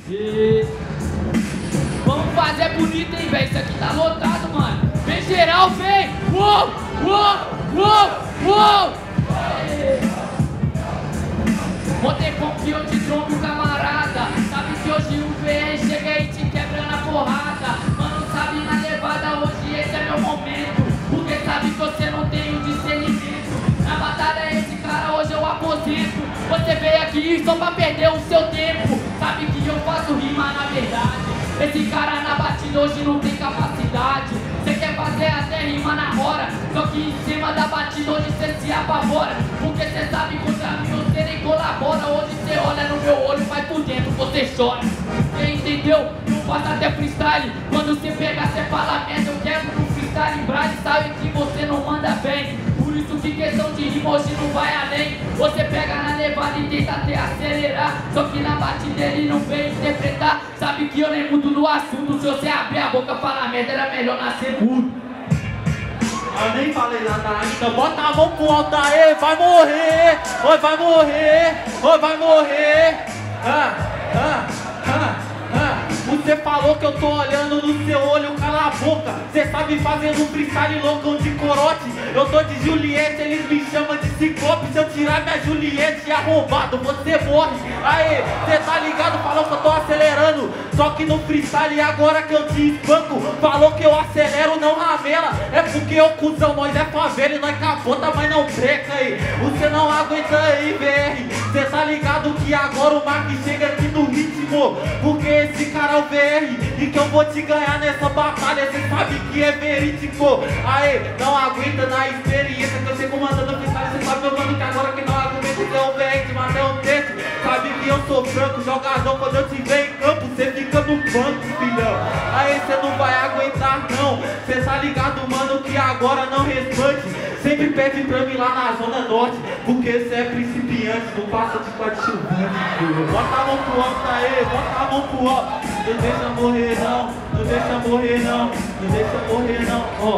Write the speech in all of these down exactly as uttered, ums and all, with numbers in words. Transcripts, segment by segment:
E... Vamos fazer bonito, hein, velho? Isso aqui tá lotado, mano. Vem geral, vem! Uou! Uou! Uou! Uou! Ontem que eu te trombo, camarada. Sabe que hoje o V R chega e te quebra na porrada. Mano, sabe na levada, hoje esse é meu momento. Porque sabe que você não tem o discernimento. Na batalha esse cara hoje eu aposento. Você veio aqui só pra perder o seu tempo. Sabe que eu faço rima na verdade. Esse cara na batida hoje não tem capacidade. Cê quer fazer até rima na hora, só que em cima da batida hoje cê se apavora. Porque cê sabe contra mim você nem colabora. Hoje cê olha no meu olho, mas por dentro você chora. Cê entendeu? Não faço até freestyle. Quando cê pega cê fala merda, eu quebro no freestyle em brasa. Sabe que você não manda bem. Por isso que questão de rima hoje não vai além. Você pega na levada e tenta até acelerar, só que na batida ele não vem interpretar. Sabe que eu nem mudo no assunto. Se você abrir a boca e falar merda, era melhor nascer mudo. Eu nem falei nada ainda. Bota a mão pro alto aí, vai morrer. Oi, vai morrer. Oi, vai morrer. Ah, ah, ah, ah. Você falou que eu tô olhando no seu olho, cala a boca. Cê sabe fazer um freestyle loucão de corote. Eu tô de Juliette, eles me chamam de Ciclope. Se eu tirar minha Juliette arrombado, você morre. Aê, cê tá ligado? Falou que eu tô acelerando. Só que no freestyle agora que eu te espanco. Falou que eu acelero, não ramela. É porque eu, cuzão, nós é favela e nós capota, mas não breca aí. Você não aguenta aí, V R. Cê tá ligado que agora o Mark chega aqui no ritmo. Porque esse cara é o V R e que eu vou te ganhar nessa batalha. Cê sabe que é verídico. Aê, não aguenta na experiência que eu chego mandando freestyle. Cê sabe, meu mano, que agora que não argumenta que é o V R, te matei um texto. Sabe que eu sou franco, jogador, quando eu te ver em campo, cê fica no banco, filhão. Aí cê não vai aguentar não. Cê tá ligado, mano, que agora não responde. Sempre pede pra mim lá na Zona Norte, porque cê é principiante, não passa de coadjuvante, filho. Bota a mão pro alto aí, bota a mão pro alto. Não deixa morrer não, não deixa morrer não, não deixa morrer não, ó.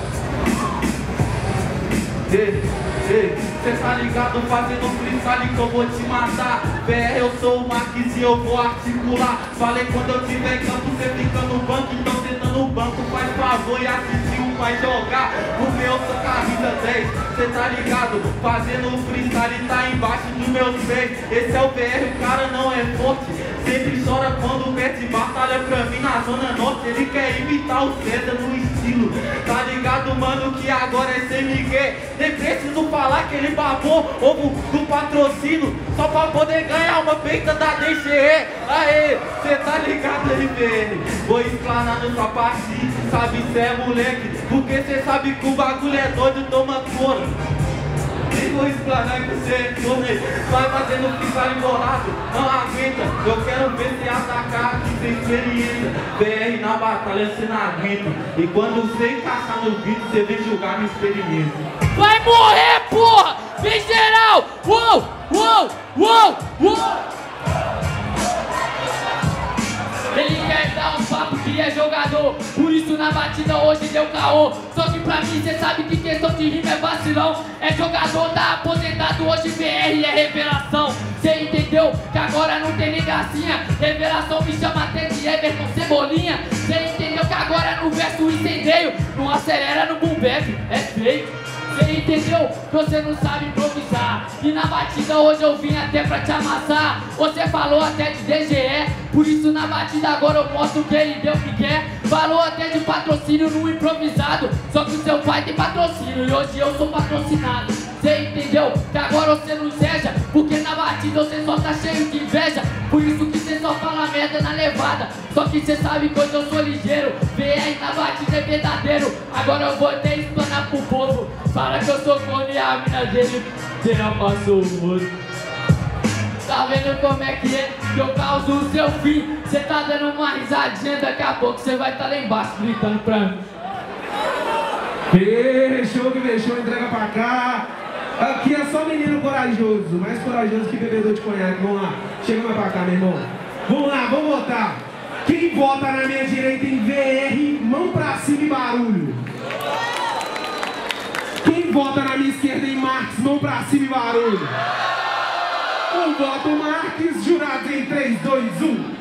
Ei, ei, cê tá ligado fazendo freestyle que eu vou te matar. V R, eu sou o Marques e eu vou articular. Falei quando eu tiver em campo, cê fica no banco. Então senta no banco, faz favor e assiste um vai jogar. O meu sou camisa dez, cê tá ligado? Fazendo freestyle tá embaixo dos meus pés. Esse é o V R, o cara não é forte. Sempre chora quando perde batalha pra mim na Zona Norte. Ele quer imitar o César no estilo. Tá ligado, mano, que agora é sem Miguel. Nem preciso falar que ele babou ovo do patrocínio só pra poder ganhar uma peita da D G E. Aê, cê tá ligado aí, V R? Vou explanar no sua parte, sabe cê é moleque. Porque cê sabe que o bagulho é doido, toma cor. Nem vou explanar que você é torneio. Vai fazendo freestyle embolado, não aguenta. Eu quero ver você atacar aqui sem experiência. V R na batalha você não aguenta. E quando você encaixar no vídeo, você vem julgar minha experiência. Vai morrer, porra! Vem geral! Uou! Uou! Uou! Uou! Ele quer dar um papo que é jogador, por isso na batida hoje deu caô. Só que pra mim cê sabe que questão de rima é vacilão. É jogador, tá aposentado, hoje V R é revelação. Cê entendeu que agora não tem nem gracinha. Revelação me chama até de Everton Cebolinha. Cê entendeu que agora no verso incendeio não acelera no boom bap, é feio. Cê entendeu que você não sabe improvisar. E na batida hoje eu vim até pra te amassar. Você falou até de D G E, por isso na batida agora eu mostro que ele deu o que quer. Falou até de patrocínio no improvisado, só que o seu pai tem patrocínio e hoje eu sou patrocinado. Cê entendeu que agora você não seja, porque na batida você só tá cheio de inveja. Por isso que você só fala merda na levada. Só que cê sabe que hoje eu sou ligeiro. V R na batida é verdadeiro. Agora eu vou até explanar pro povo. Fala que eu sou cone e a mina dele já passou o rosto. Tá vendo como é que é? Que eu causo o seu fim. Cê tá dando uma risadinha, daqui a pouco cê vai tá lá embaixo gritando pra mim. Fechou que fechou, entrega pra cá. Aqui é só menino corajoso, mais corajoso que bebedor de conhaque. Vamos lá, chega mais pra cá, meu irmão. Vamos lá, vamos votar. Quem vota na minha direita em V R, mão pra cima e barulho. Quem vota na minha esquerda em Marques, mão pra cima e barulho. Um voto Marques, jurados em três, dois, um.